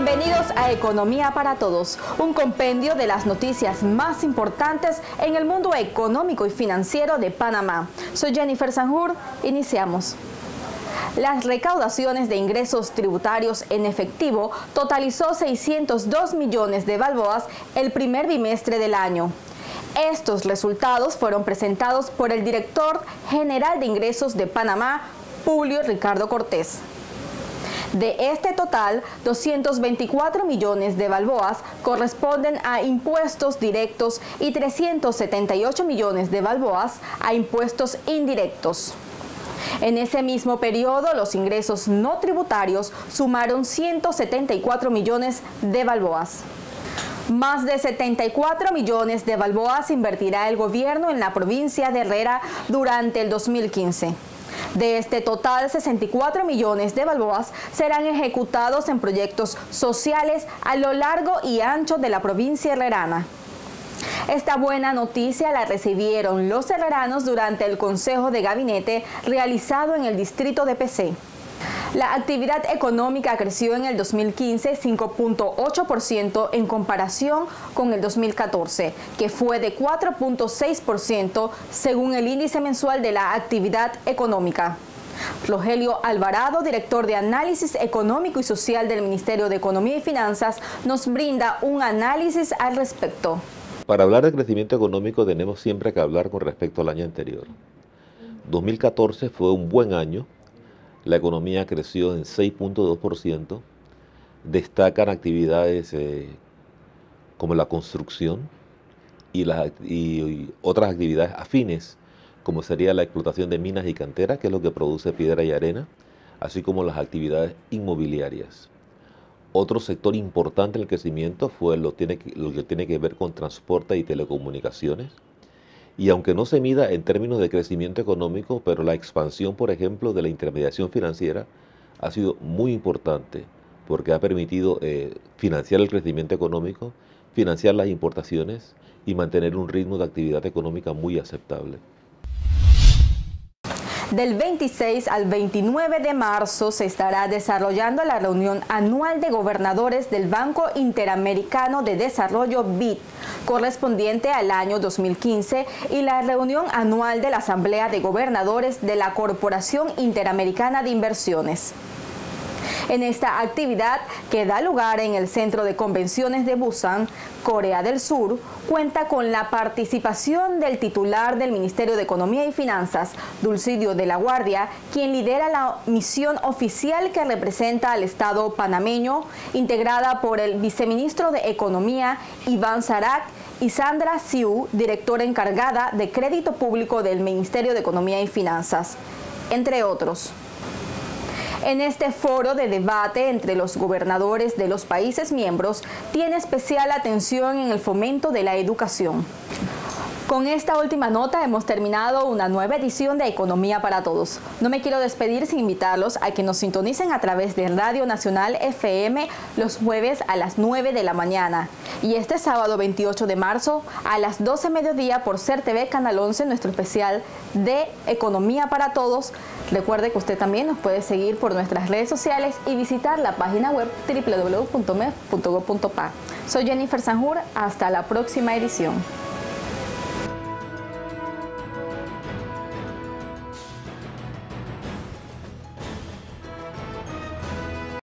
Bienvenidos a Economía para Todos, un compendio de las noticias más importantes en el mundo económico y financiero de Panamá. Soy Jennifer Sanjur, iniciamos. Las recaudaciones de ingresos tributarios en efectivo totalizó 602 millones de balboas el primer bimestre del año. Estos resultados fueron presentados por el director general de ingresos de Panamá, Publio Ricardo Cortés. De este total, 224 millones de balboas corresponden a impuestos directos y 378 millones de balboas a impuestos indirectos. En ese mismo periodo, los ingresos no tributarios sumaron 174 millones de balboas. Más de 74 millones de balboas invertirá el gobierno en la provincia de Herrera durante el 2015. De este total, 64 millones de balboas serán ejecutados en proyectos sociales a lo largo y ancho de la provincia herrerana. Esta buena noticia la recibieron los herreranos durante el Consejo de Gabinete realizado en el distrito de Pecé. La actividad económica creció en el 2015 5.8% en comparación con el 2014, que fue de 4.6% según el índice mensual de la actividad económica. Rogelio Alvarado, director de Análisis Económico y Social del Ministerio de Economía y Finanzas, nos brinda un análisis al respecto. Para hablar de crecimiento económico tenemos siempre que hablar con respecto al año anterior. 2014 fue un buen año. La economía creció en 6.2%, destacan actividades como la construcción y otras actividades afines, como sería la explotación de minas y canteras, que es lo que produce piedra y arena, así como las actividades inmobiliarias. Otro sector importante en el crecimiento fue lo que tiene que ver con transporte y telecomunicaciones. Y aunque no se mida en términos de crecimiento económico, pero la expansión, por ejemplo, de la intermediación financiera ha sido muy importante porque ha permitido financiar el crecimiento económico, financiar las importaciones y mantener un ritmo de actividad económica muy aceptable. Del 26 al 29 de marzo se estará desarrollando la reunión anual de gobernadores del Banco Interamericano de Desarrollo BID, correspondiente al año 2015, y la reunión anual de la Asamblea de Gobernadores de la Corporación Interamericana de Inversiones. En esta actividad, que da lugar en el Centro de Convenciones de Busan, Corea del Sur, cuenta con la participación del titular del Ministerio de Economía y Finanzas, Dulcidio de la Guardia, quien lidera la misión oficial que representa al Estado panameño, integrada por el viceministro de Economía, Iván Sarac, y Sandra Siu, directora encargada de Crédito Público del Ministerio de Economía y Finanzas, entre otros. En este foro de debate entre los gobernadores de los países miembros tiene especial atención en el fomento de la educación. Con esta última nota hemos terminado una nueva edición de Economía para Todos. No me quiero despedir sin invitarlos a que nos sintonicen a través de Radio Nacional FM los jueves a las 9 de la mañana. Y este sábado 28 de marzo a las 12 mediodía por Ser TV Canal 11, nuestro especial de Economía para Todos. Recuerde que usted también nos puede seguir por nuestras redes sociales y visitar la página web www.mef.go.pa. Soy Jennifer Sanjur, hasta la próxima edición.